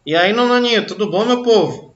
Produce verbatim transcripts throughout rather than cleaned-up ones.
E aí, Nonaninho, tudo bom, meu povo?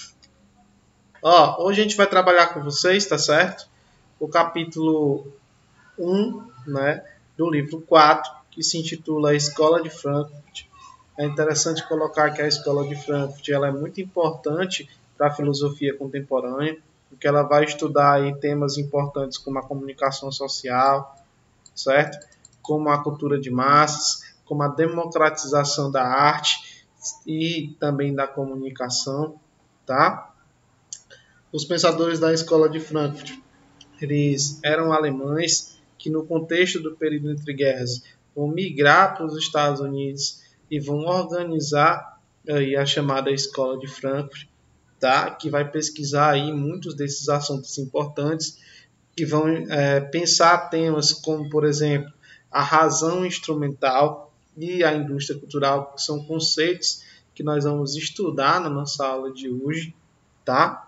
Ó, hoje a gente vai trabalhar com vocês, tá certo? O capítulo um, né, do livro quatro, que se intitula A Escola de Frankfurt. É interessante colocar que a Escola de Frankfurt ela é muito importante para a filosofia contemporânea, porque ela vai estudar aí temas importantes como a comunicação social, certo? Como a cultura de massas, como a democratização da arte e também da comunicação, tá? Os pensadores da escola de Frankfurt, eles eram alemães que no contexto do período entre guerras vão migrar para os Estados Unidos e vão organizar aí a chamada escola de Frankfurt, tá? Que vai pesquisar aí muitos desses assuntos importantes, que vão é, pensar temas como, por exemplo, a razão instrumental e a indústria cultural, que são conceitos que nós vamos estudar na nossa aula de hoje, tá?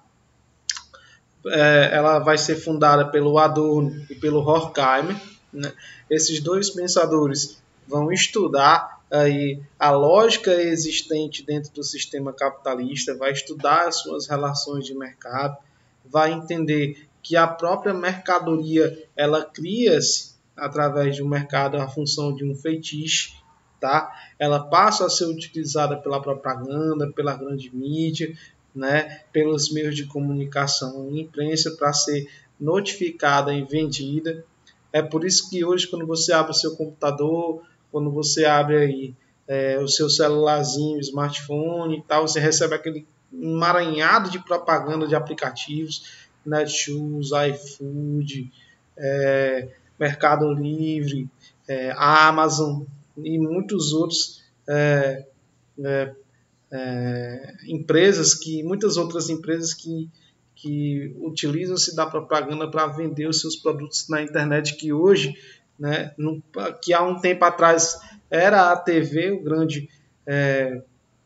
É, ela vai ser fundada pelo Adorno e pelo Horkheimer, né? Esses dois pensadores vão estudar aí a lógica existente dentro do sistema capitalista, vai estudar as suas relações de mercado, vai entender que a própria mercadoria ela cria-se através de um mercado a função de um feitiço, tá? Ela passa a ser utilizada pela propaganda, pela grande mídia, né, pelos meios de comunicação e imprensa para ser notificada e vendida. É por isso que hoje, quando você abre o seu computador, quando você abre aí é, o seu celularzinho, smartphone e tal, você recebe aquele emaranhado de propaganda de aplicativos, Netshoes, iFood, é, Mercado Livre, é, Amazon e muitos outros é, é, é, empresas que muitas outras empresas que que utilizam-se da propaganda para vender os seus produtos na internet, que hoje, né, no, que há um tempo atrás era a T V o grande é,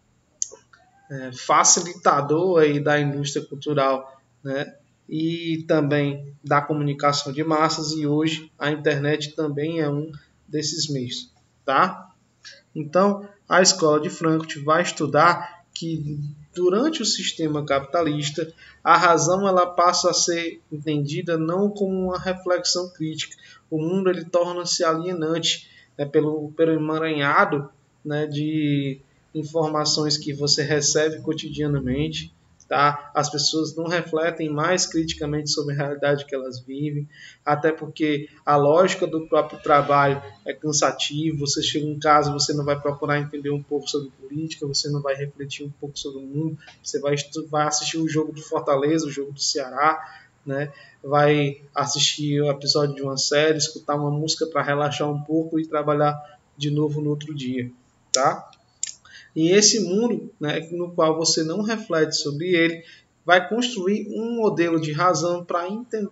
é, facilitador aí da indústria cultural, né, e também da comunicação de massas, e hoje a internet também é um desses meios, tá? Então, a escola de Frankfurt vai estudar que durante o sistema capitalista, a razão ela passa a ser entendida não como uma reflexão crítica. O mundo ele torna-se alienante, né, pelo, pelo emaranhado, né, de informações que você recebe cotidianamente. Tá? As pessoas não refletem mais criticamente sobre a realidade que elas vivem, até porque a lógica do próprio trabalho é cansativo. Você chega em casa, você não vai procurar entender um pouco sobre política, você não vai refletir um pouco sobre o mundo, você vai, vai assistir o jogo do Fortaleza, o jogo do Ceará, né? Vai assistir o episódio de uma série, escutar uma música para relaxar um pouco e trabalhar de novo no outro dia, tá? E esse mundo, né, no qual você não reflete sobre ele, vai construir um modelo de razão para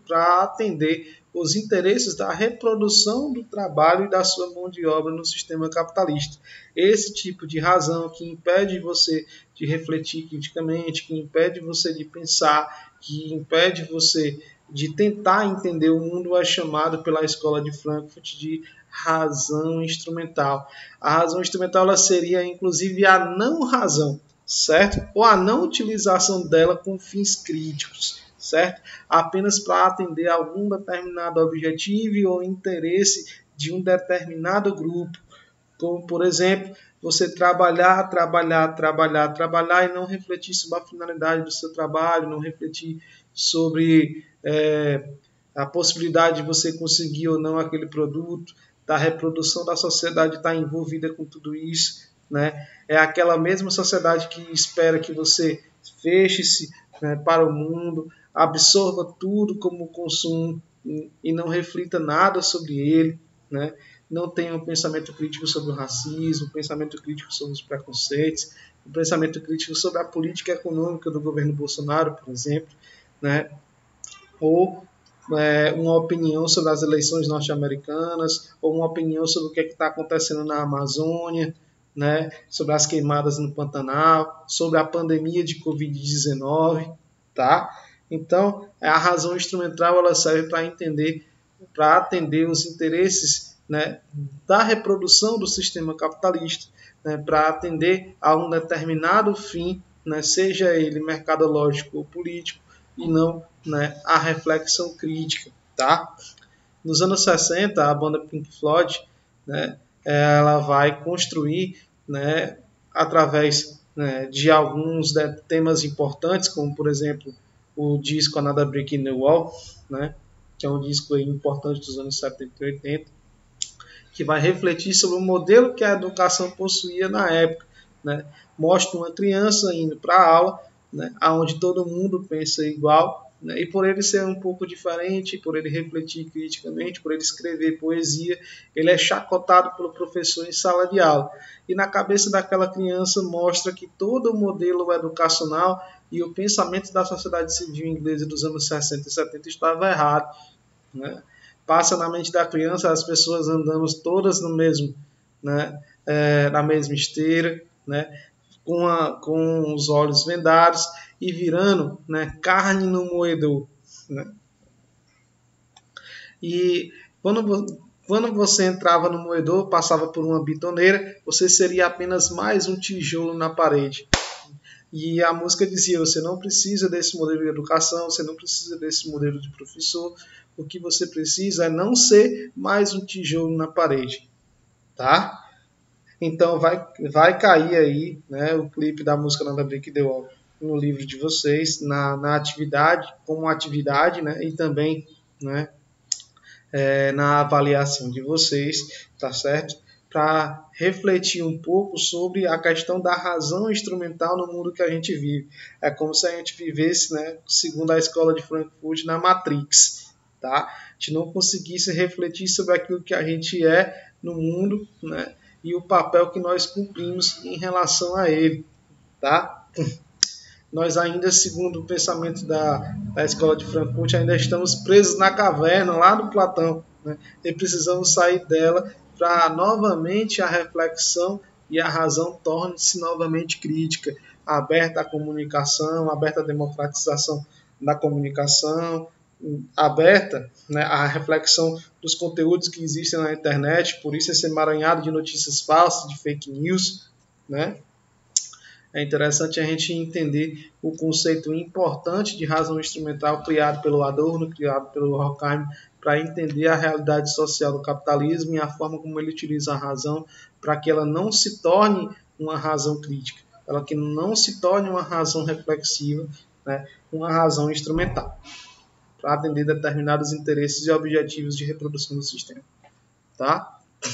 atender os interesses da reprodução do trabalho e da sua mão de obra no sistema capitalista. Esse tipo de razão que impede você de refletir criticamente, que impede você de pensar, que impede você de tentar entender o mundo, é chamado pela escola de Frankfurt de razão instrumental. A razão instrumental ela seria, inclusive, a não razão, certo? Ou a não utilização dela com fins críticos, certo? Apenas para atender a algum determinado objetivo ou interesse de um determinado grupo. Como, por exemplo, você trabalhar, trabalhar, trabalhar, trabalhar e não refletir sobre a finalidade do seu trabalho, não refletir sobre é, a possibilidade de você conseguir ou não aquele produto, da reprodução da sociedade estar envolvida com tudo isso, né? É aquela mesma sociedade que espera que você feche-se, né, para o mundo, absorva tudo como consumo e não reflita nada sobre ele, né? Não tenha um pensamento crítico sobre o racismo, um pensamento crítico sobre os preconceitos, um pensamento crítico sobre a política econômica do governo Bolsonaro, por exemplo, né? Ou é, uma opinião sobre as eleições norte-americanas, ou uma opinião sobre o que é está acontecendo na Amazônia, né? Sobre as queimadas no Pantanal, sobre a pandemia de covid dezenove, tá? Então, a razão instrumental ela serve para entender, para atender os interesses né, da reprodução do sistema capitalista, né, para atender a um determinado fim, né, seja ele mercadológico ou político, e não, né, a reflexão crítica. Tá? Nos anos sessenta, a banda Pink Floyd, né, ela vai construir, né, através, né, de alguns, né, temas importantes, como por exemplo o disco Another Brick in the Wall, né, que é um disco aí importante dos anos setenta e oitenta, que vai refletir sobre o modelo que a educação possuía na época. Né? Mostra uma criança indo para a aula, né, onde todo mundo pensa igual, né, e por ele ser um pouco diferente, por ele refletir criticamente, por ele escrever poesia, ele é chacotado pelo professor em sala de aula. E na cabeça daquela criança mostra que todo o modelo educacional e o pensamento da sociedade civil inglesa dos anos sessenta e setenta estava errado. Né? Passa na mente da criança as pessoas andando todas no mesmo, né, é, na mesma esteira, né, com, a, com os olhos vendados e virando, né, carne no moedor. Né? E quando, quando você entrava no moedor, passava por uma bitoneira, você seria apenas mais um tijolo na parede. E a música dizia, você não precisa desse modelo de educação, você não precisa desse modelo de professor, o que você precisa é não ser mais um tijolo na parede, tá? Então vai, vai cair aí, né, o clipe da música Another Brick in the Wall no livro de vocês, na, na atividade, como atividade, né, e também, né, é, na avaliação de vocês, tá certo? Para refletir um pouco sobre a questão da razão instrumental no mundo que a gente vive. É como se a gente vivesse, né, segundo a escola de Frankfurt, na Matrix. Tá? A gente não conseguisse refletir sobre aquilo que a gente é no mundo, né, e o papel que nós cumprimos em relação a ele. Tá? Nós ainda, segundo o pensamento da, da escola de Frankfurt, ainda estamos presos na caverna lá do Platão, né, e precisamos sair dela para novamente a reflexão e a razão torne-se novamente crítica, aberta à comunicação, aberta à democratização da comunicação, aberta, né, à reflexão dos conteúdos que existem na internet, por isso esse emaranhado de notícias falsas, de fake news, né? É interessante a gente entender o conceito importante de razão instrumental criado pelo Adorno, criado pelo Horkheim, para entender a realidade social do capitalismo e a forma como ele utiliza a razão para que ela não se torne uma razão crítica, para que não se torne uma razão reflexiva, né, uma razão instrumental, para atender determinados interesses e objetivos de reprodução do sistema. Tá?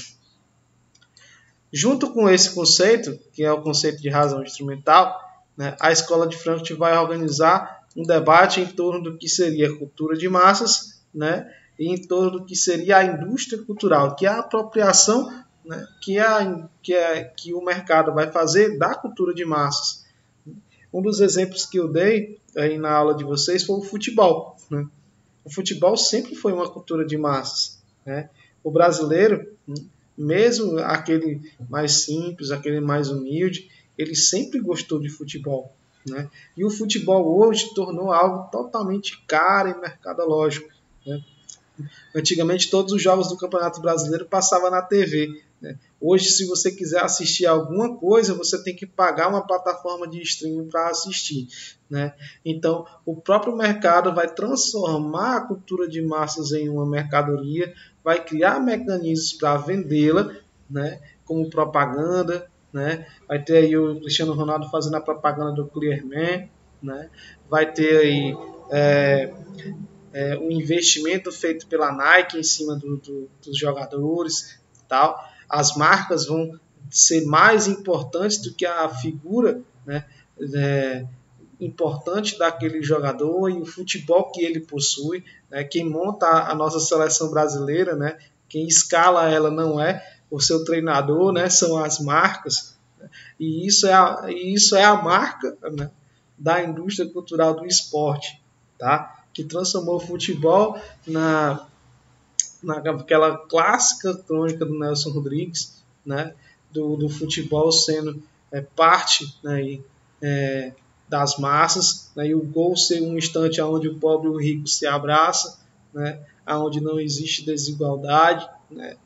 Junto com esse conceito, que é o conceito de razão instrumental, né, a escola de Frankfurt vai organizar um debate em torno do que seria a cultura de massas, né, e em torno do que seria a indústria cultural, que é a apropriação, né, que, é a, que, é, que o mercado vai fazer da cultura de massas. Um dos exemplos que eu dei aí na aula de vocês foi o futebol. Né? O futebol sempre foi uma cultura de massas. Né? O brasileiro, mesmo aquele mais simples, aquele mais humilde, ele sempre gostou de futebol. Né? E o futebol hoje tornou algo totalmente caro e mercadológico. Né? Antigamente, todos os jogos do Campeonato Brasileiro passavam na T V. Né? Hoje, se você quiser assistir alguma coisa, você tem que pagar uma plataforma de streaming para assistir. Né? Então, o próprio mercado vai transformar a cultura de massas em uma mercadoria, vai criar mecanismos para vendê-la, né? Como propaganda. Né? Vai ter aí o Cristiano Ronaldo fazendo a propaganda do Clearman. Né? Vai ter aí... É, É, um investimento feito pela Nike em cima do, do, dos jogadores, tal. As marcas vão ser mais importantes do que a figura, né, é, importante daquele jogador e o futebol que ele possui. Né, quem monta a nossa seleção brasileira, né, quem escala ela não é o seu treinador, né, são as marcas. Né, e isso é a, e isso é a marca, né, da indústria cultural do esporte, tá? Que transformou o futebol na, naquela clássica crônica do Nelson Rodrigues, né, do, do futebol sendo é, parte, né, e, é, das massas, né, e o gol ser um instante onde o pobre e o rico se abraçam, né, onde não existe desigualdade, né,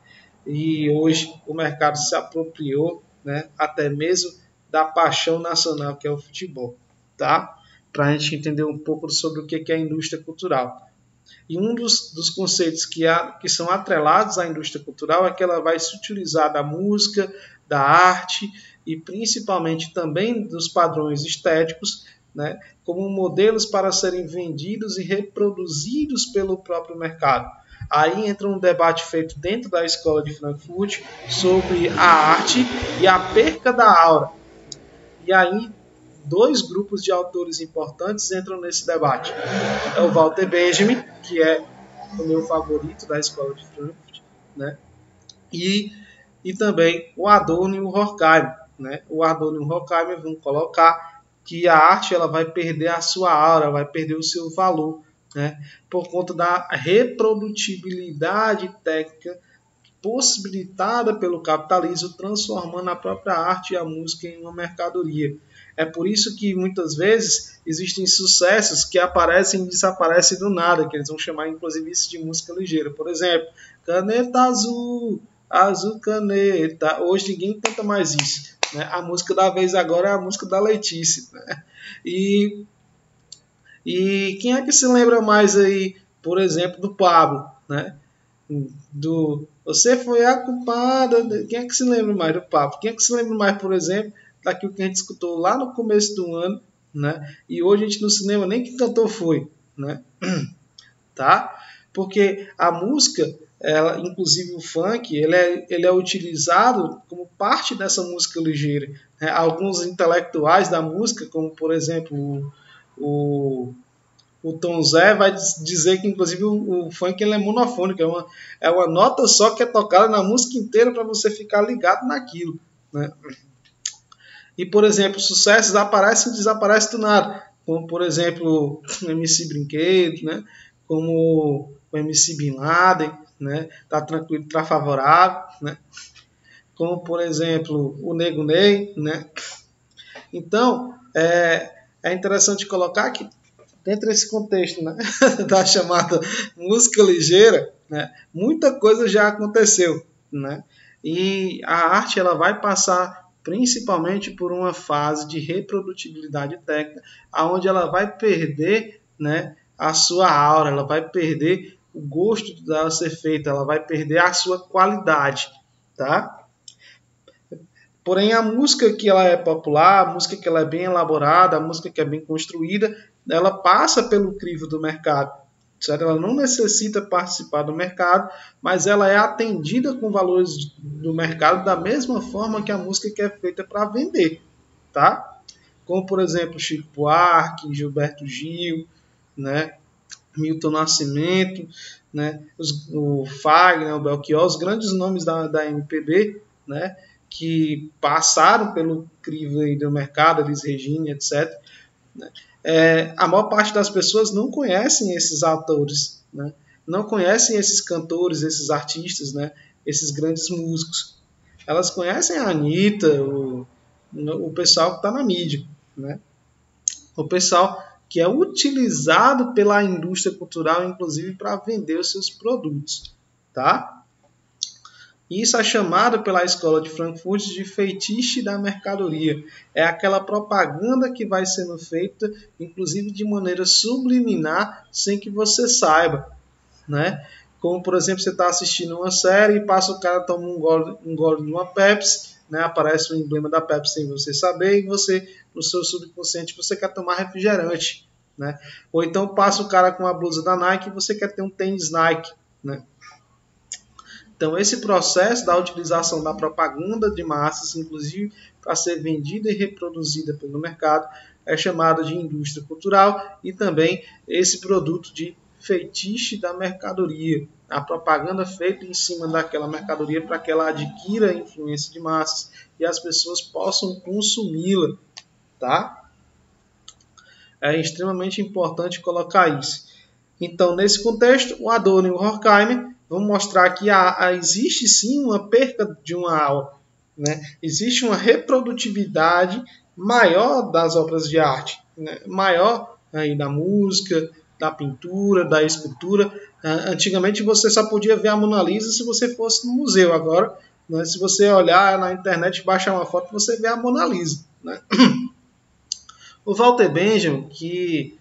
e hoje o mercado se apropriou, né, até mesmo da paixão nacional que é o futebol, tá? Para a gente entender um pouco sobre o que é a indústria cultural. E um dos, dos conceitos que, há, que são atrelados à indústria cultural é que ela vai se utilizar da música, da arte e principalmente também dos padrões estéticos, né, como modelos para serem vendidos e reproduzidos pelo próprio mercado. Aí entra um debate feito dentro da escola de Frankfurt sobre a arte e a perca da aura. E aí dois grupos de autores importantes entram nesse debate. É o Walter Benjamin, que é o meu favorito da escola de Frankfurt, né? E, e também o Adorno e o Horkheimer, né? O Adorno e o Horkheimer vão colocar que a arte ela vai perder a sua aura, vai perder o seu valor, né? Por conta da reprodutibilidade técnica possibilitada pelo capitalismo, transformando a própria arte e a música em uma mercadoria. É por isso que muitas vezes existem sucessos que aparecem e desaparecem do nada, que eles vão chamar inclusive isso de música ligeira. Por exemplo, Caneta Azul, Azul Caneta. Hoje ninguém canta mais isso, né? A música da vez agora é a música da Letícia, né? E, e quem é que se lembra mais aí, por exemplo, do Pablo, né? Do Você Foi a Culpada. Quem é que se lembra mais do Pablo? Quem é que se lembra mais, por exemplo, daquilo que a gente escutou lá no começo do ano, né? E hoje a gente no cinema nem que cantor foi, né? Tá? Porque a música, ela, inclusive o funk, ele é, ele é utilizado como parte dessa música ligeira, né? Alguns intelectuais da música, como por exemplo o, o O Tom Zé vai dizer que, inclusive, o, o funk ele é monofônico, é uma, é uma nota só que é tocada na música inteira para você ficar ligado naquilo, né? E, por exemplo, sucessos aparecem e desaparecem do nada, como, por exemplo, o M C Brinquedo, né? Como o M C Bin Laden, né? Tá tranquilo, tá favorável, né? Como, por exemplo, o Nego Ney, né? Então, é, é interessante colocar que dentro desse contexto, né, da chamada música ligeira, né, muita coisa já aconteceu, né, e a arte ela vai passar principalmente por uma fase de reprodutibilidade técnica, aonde ela vai perder, né, a sua aura, ela vai perder o gosto dela ser feita, ela vai perder a sua qualidade, tá? Porém, a música que ela é popular, a música que ela é bem elaborada, a música que é bem construída, ela passa pelo crivo do mercado, certo? Ela não necessita participar do mercado, mas ela é atendida com valores do mercado da mesma forma que a música que é feita para vender, tá? Como, por exemplo, Chico Buarque, Gilberto Gil, né? Milton Nascimento, né? Os, o Fagner, o Belchior, os grandes nomes da, da M P B, né? Que passaram pelo crivo aí do mercado, Elis Regina, etcétera. Né? É, a maior parte das pessoas não conhecem esses autores, né? Não conhecem esses cantores, esses artistas, né? Esses grandes músicos. Elas conhecem a Anitta, o, o pessoal que está na mídia, né? O pessoal que é utilizado pela indústria cultural, inclusive, para vender os seus produtos, tá? Isso é chamado pela escola de Frankfurt de feitiço da mercadoria. É aquela propaganda que vai sendo feita, inclusive de maneira subliminar, sem que você saiba, né? Como, por exemplo, você está assistindo uma série e passa o cara toma um gole, um gole de uma Pepsi, né? Aparece o emblema da Pepsi sem você saber e você, no seu subconsciente, você quer tomar refrigerante, né? Ou então passa o cara com uma blusa da Nike e você quer ter um tênis Nike, né? Então, esse processo da utilização da propaganda de massas, inclusive para ser vendida e reproduzida pelo mercado, é chamado de indústria cultural e também esse produto de feitiço da mercadoria. A propaganda feita em cima daquela mercadoria para que ela adquira a influência de massas e as pessoas possam consumi-la, tá? É extremamente importante colocar isso. Então, nesse contexto, o Adorno e o Horkheimer vão mostrar que há, há, existe sim uma perca de uma aula, né? Existe uma reprodutividade maior das obras de arte, né? Maior aí da música, da pintura, da escultura. Antigamente você só podia ver a Mona Lisa se você fosse no museu. Agora, né, se você olhar na internet, baixar uma foto, você vê a Mona Lisa, né? O Walter Benjamin, que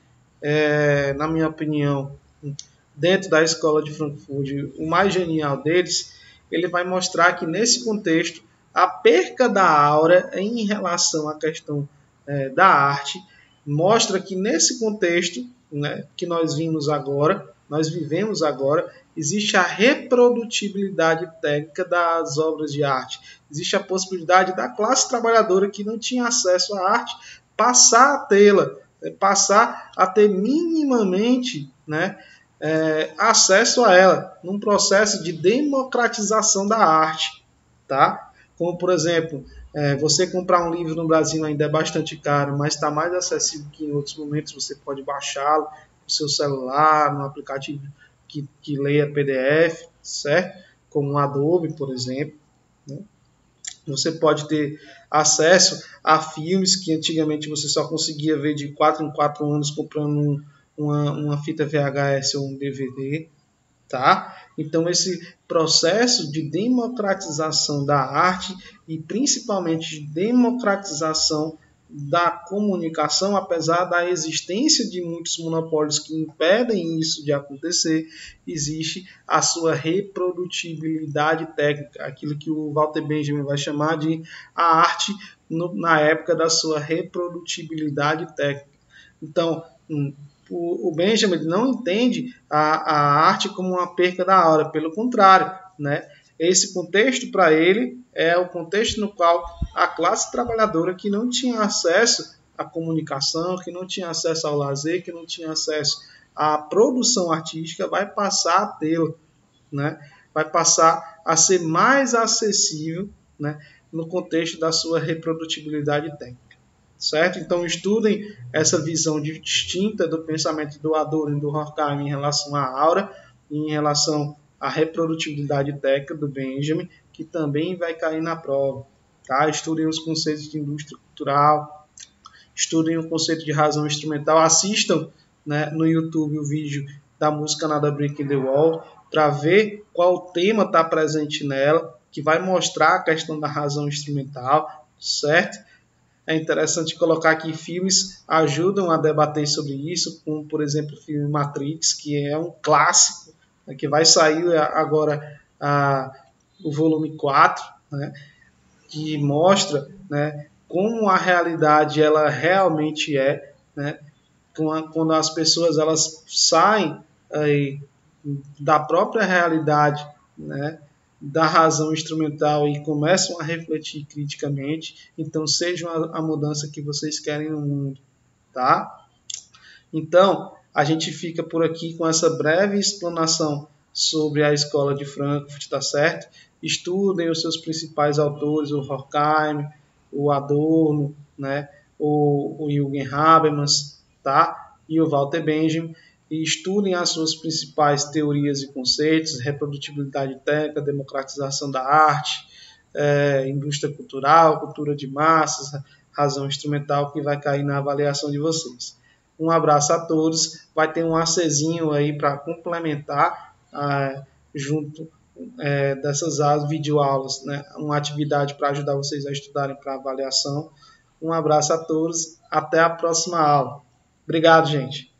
é, na minha opinião, dentro da escola de Frankfurt, o mais genial deles, ele vai mostrar que nesse contexto a perca da aura em relação à questão é, da arte mostra que nesse contexto, né, que nós vimos agora, nós vivemos agora, existe a reprodutibilidade técnica das obras de arte. Existe a possibilidade da classe trabalhadora que não tinha acesso à arte passar a tê-la, passar a ter minimamente, né, é, acesso a ela, num processo de democratização da arte, tá? Como, por exemplo, é, você comprar um livro no Brasil ainda é bastante caro, mas está mais acessível que em outros momentos. Você pode baixá-lo no seu celular, no aplicativo que, que leia P D F, certo? Como o Adobe, por exemplo, né? Você pode ter acesso a filmes que antigamente você só conseguia ver de quatro em quatro anos comprando um, uma, uma fita V H S ou um D V D. Tá? Então, esse processo de democratização da arte e principalmente de democratização da comunicação, apesar da existência de muitos monopólios que impedem isso de acontecer, existe a sua reprodutibilidade técnica, aquilo que o Walter Benjamin vai chamar de a arte no, na época da sua reprodutibilidade técnica. Então, o Benjamin não entende a, a arte como uma perca da aura, pelo contrário, né? Esse contexto para ele é o contexto no qual a classe trabalhadora que não tinha acesso à comunicação, que não tinha acesso ao lazer, que não tinha acesso à produção artística, vai passar a tê-lo, né? Vai passar a ser mais acessível, né, no contexto da sua reprodutibilidade técnica. Certo? Então estudem essa visão distinta do pensamento do Adorno e do Horkheim em relação à aura e em relação à reprodutibilidade técnica do Benjamin, que também vai cair na prova. Tá? Estudem os conceitos de indústria cultural, estudem o conceito de razão instrumental, assistam, né, no YouTube o vídeo da música Nada Breaking the Wall para ver qual tema está presente nela, que vai mostrar a questão da razão instrumental, certo? É interessante colocar que filmes ajudam a debater sobre isso, como, por exemplo, o filme Matrix, que é um clássico, né, que vai sair agora a, o volume quatro, né, que mostra, né, como a realidade ela realmente é, né, quando as pessoas elas saem aí, da própria realidade, né, da razão instrumental e começam a refletir criticamente, então sejam a, a mudança que vocês querem no mundo, tá? Então, a gente fica por aqui com essa breve explanação sobre a escola de Frankfurt, tá certo? Estudem os seus principais autores, o Horkheim, o Adorno, né, o, o Jürgen Habermas, tá? E o Walter Benjamin, e estudem as suas principais teorias e conceitos, reprodutibilidade técnica, democratização da arte, é, indústria cultural, cultura de massas, razão instrumental, que vai cair na avaliação de vocês. Um abraço a todos, vai ter um ACzinho aí para complementar ah, junto é, dessas aulas, videoaulas, né, uma atividade para ajudar vocês a estudarem para avaliação. Um abraço a todos, até a próxima aula. Obrigado, gente.